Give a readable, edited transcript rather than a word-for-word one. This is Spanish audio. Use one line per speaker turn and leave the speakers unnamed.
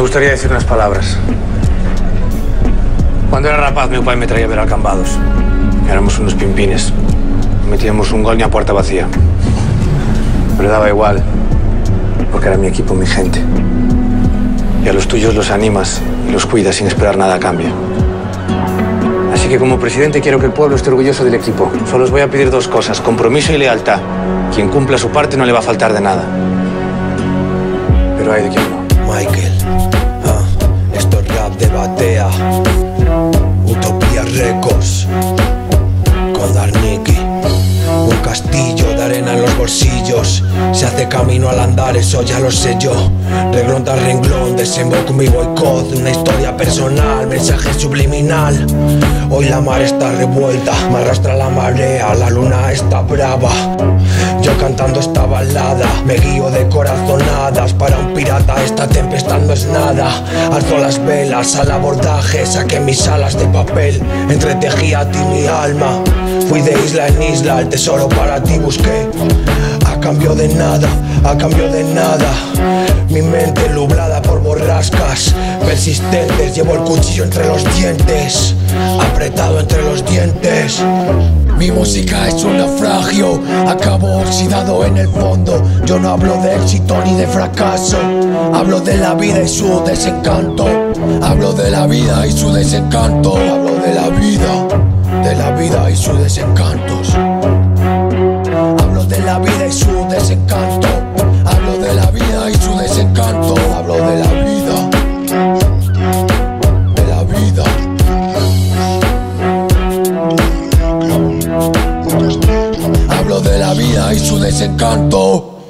gustaría decir unas palabras. Cuando era rapaz, mi pai me traía a ver a Cambados. Éramos unos pimpines. No metíamos un gol ni a puerta vacía. Pero daba igual, porque era mi equipo, mi gente. Y a los tuyos los animas y los cuidas sin esperar nada a cambio. Así que como presidente quiero que el pueblo esté orgulloso del equipo. Solo os voy a pedir dos cosas, compromiso y lealtad. Quien cumpla su parte no le va a faltar de nada. Pero hay de quien no.
Michael, esto es rap de Batea, Utopía Records, con Darniki. Un castillo de arena en los bolsillos, se hace camino al andar, eso ya lo sé yo. Renglón tras renglón, desemboco mi boicot, una historia personal, mensaje subliminal. Hoy la mar está revuelta, me arrastra la marea, la luna está brava. Yo cantando esta balada, me guío de corazonadas. Para un pirata esta tempestad no es nada. Alzo las velas al abordaje, saqué mis alas de papel, entretejí a ti mi alma. Fui de isla en isla, el tesoro para ti busqué. A cambio de nada, a cambio de nada. Mi mente nublada por borrascas persistentes, llevo el cuchillo entre los dientes, apretado entre los dientes. Mi música es un naufragio, acabo oxidado en el fondo. Yo no hablo de éxito ni de fracaso, hablo de la vida y su desencanto. Hablo de la vida y su desencanto. Hablo de la vida y sus desencantos. Hablo de la vida y su desencanto. Hablo de la vida y su desencanto. Hablo de la vida. De la vida. Hablo de la vida y su desencanto.